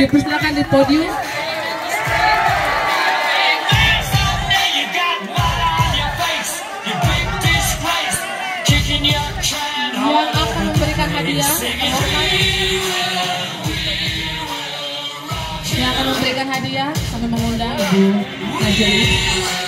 Dipersilakan di podium. Yang akan memberikan hadiah, yang akan memberikan hadiah, kami mengundang Ibu Najeli.